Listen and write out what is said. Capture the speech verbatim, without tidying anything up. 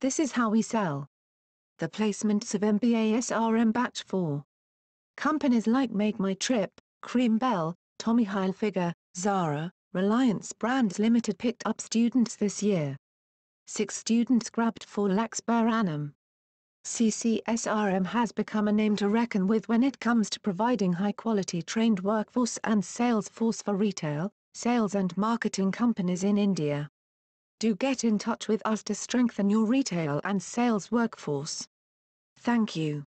This is how we sell. The placements of M B A S R M Batch four. Companies like Make My Trip, Cream Bell, Tommy Hilfiger, Zara, Reliance Brands Limited picked up students this year. Six students grabbed four lakhs per annum. C C S R M has become a name to reckon with when it comes to providing high-quality trained workforce and sales force for retail, sales and marketing companies in India. Do get in touch with us to strengthen your retail and sales workforce. Thank you.